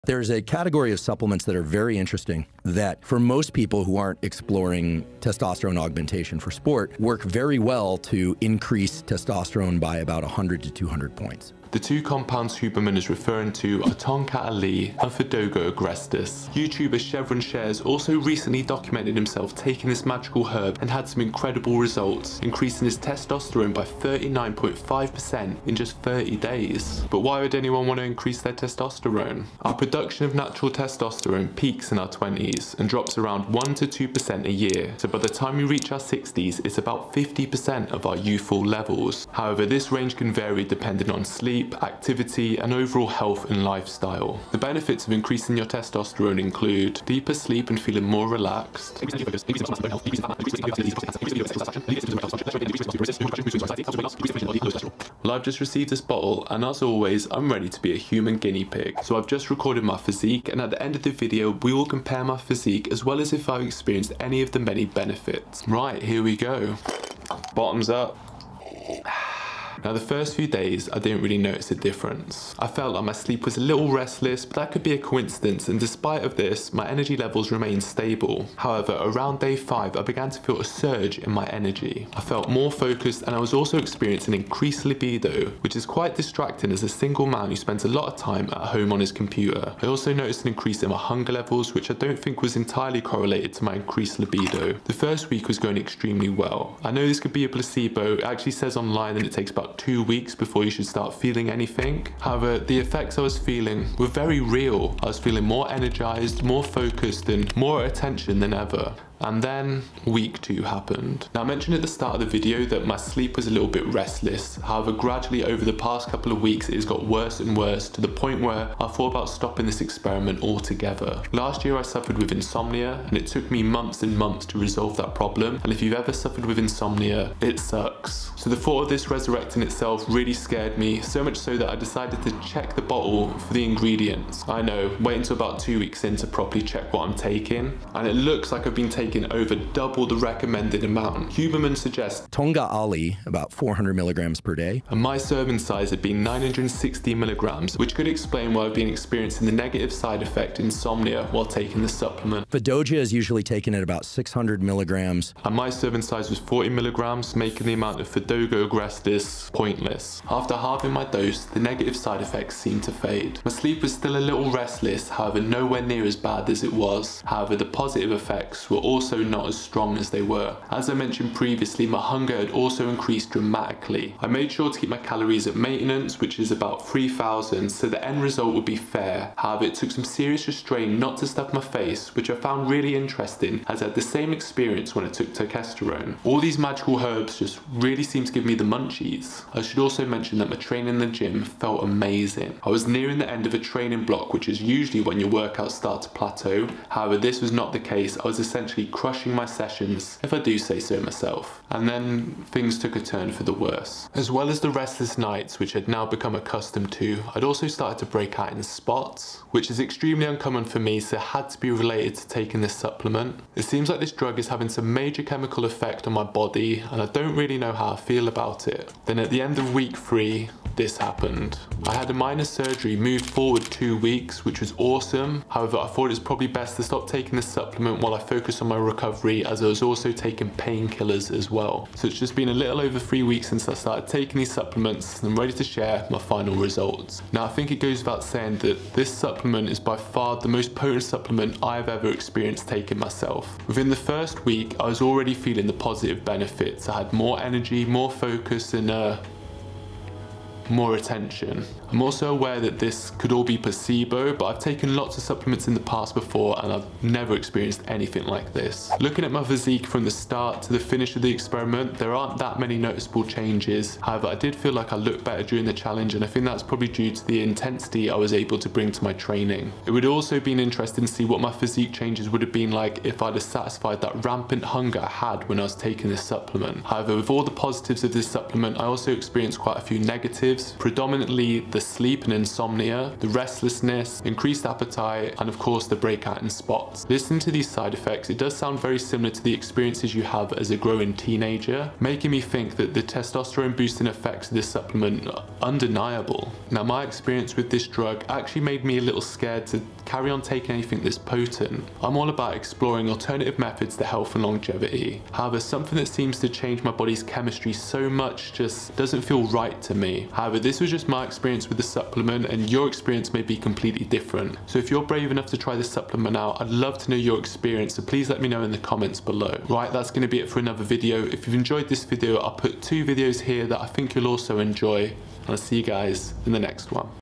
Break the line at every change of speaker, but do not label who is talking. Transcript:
There's a category of supplements that are very interesting that for most people who aren't exploring testosterone augmentation for sport work very well to increase testosterone by about 100 to 200 points.
The two compounds Huberman is referring to are Tong Kat Ali and Fidogo agrestis. YouTuber Chevron Shares also recently documented himself taking this magical herb and had some incredible results, increasing his testosterone by 39.5% in just 30 days. But why would anyone want to increase their testosterone? Our production of natural testosterone peaks in our 20s and drops around 1 to 2% a year. So by the time we reach our 60s, it's about 50% of our youthful levels. However, this range can vary depending on sleep, activity, and overall health and lifestyle. The benefits of increasing your testosterone include deeper sleep and feeling more relaxed, well, I've just received this bottle, and as always, I'm ready to be a human guinea pig. So I've just recorded my physique, and at the end of the video, we will compare my physique as well as if I've experienced any of the many benefits. Right, here we go. Bottoms up. Now the first few days I didn't really notice a difference. I felt like my sleep was a little restless, but that could be a coincidence, and despite of this, my energy levels remained stable. However, around day 5 I began to feel a surge in my energy. I felt more focused, and I was also experiencing increased libido, which is quite distracting as a single man who spends a lot of time at home on his computer. I also noticed an increase in my hunger levels, which I don't think was entirely correlated to my increased libido. The first week was going extremely well. I know this could be a placebo. It actually says online that it takes about 2 weeks before you should start feeling anything. However, the effects I was feeling were very real. I was feeling more energized, more focused, and more attention than ever. And then week 2 happened. Now I mentioned at the start of the video that my sleep was a little bit restless. However, gradually over the past couple of weeks it has got worse and worse to the point where I thought about stopping this experiment altogether. Last year I suffered with insomnia, and it took me months and months to resolve that problem, and if you've ever suffered with insomnia, it sucks. So the thought of this resurrecting itself really scared me, so much so that I decided to check the bottle for the ingredients. I know, wait until about 2 weeks in to properly check what I'm taking, and it looks like I've been taking over double the recommended amount. Huberman suggests
Tong Kat Ali, about 400 milligrams per day.
And my serving size had been 960 milligrams, which could explain why I've been experiencing the negative side effect insomnia while taking the supplement.
Fidogo is usually taken at about 600 milligrams.
And my serving size was 40 milligrams, making the amount of Fidogo agrestis pointless. After halving my dose, the negative side effects seemed to fade. My sleep was still a little restless, however nowhere near as bad as it was. However, the positive effects were also not as strong as they were. As I mentioned previously, my hunger had also increased dramatically. I made sure to keep my calories at maintenance, which is about 3,000, so the end result would be fair. However, it took some serious restraint not to stuff my face, which I found really interesting, as I had the same experience when I took testosterone. All these magical herbs just really seemed to give me the munchies. I should also mention that my training in the gym felt amazing. I was nearing the end of a training block, which is usually when your workouts start to plateau. However, this was not the case. I was essentially crushing my sessions, if I do say so myself. And then things took a turn for the worse. As well as the restless nights, which I'd now become accustomed to, I'd also started to break out in spots, which is extremely uncommon for me, so it had to be related to taking this supplement. It seems like this drug is having some major chemical effect on my body, and I don't really know how I feel about it. Then at the end of week 3, this happened. I had a minor surgery moved forward 2 weeks, which was awesome. However, I thought it was probably best to stop taking this supplement while I focus on my recovery, as I was also taking painkillers as well. So it's just been a little over 3 weeks since I started taking these supplements, and I'm ready to share my final results. Now I think it goes without saying that this supplement is by far the most potent supplement I've ever experienced taking myself. Within the first week, I was already feeling the positive benefits. I had more energy, more focus, and more attention. I'm also aware that this could all be placebo, but I've taken lots of supplements in the past before and I've never experienced anything like this. Looking at my physique from the start to the finish of the experiment, there aren't that many noticeable changes. However, I did feel like I looked better during the challenge, and I think that's probably due to the intensity I was able to bring to my training. It would also been interesting to see what my physique changes would have been like if I'd have satisfied that rampant hunger I had when I was taking this supplement. However, with all the positives of this supplement, I also experienced quite a few negatives. negatives, predominantly the sleep and insomnia, the restlessness, increased appetite, and of course the breakout in spots. Listening to these side effects, it does sound very similar to the experiences you have as a growing teenager, making me think that the testosterone boosting effects of this supplement are undeniable. Now, my experience with this drug actually made me a little scared to carry on taking anything this potent. I'm all about exploring alternative methods to health and longevity. However, something that seems to change my body's chemistry so much just doesn't feel right to me. However, this was just my experience with the supplement, and your experience may be completely different. So if you're brave enough to try this supplement out, I'd love to know your experience, so please let me know in the comments below. Right, that's going to be it for another video. If you've enjoyed this video, I'll put 2 videos here that I think you'll also enjoy, and I'll see you guys in the next one.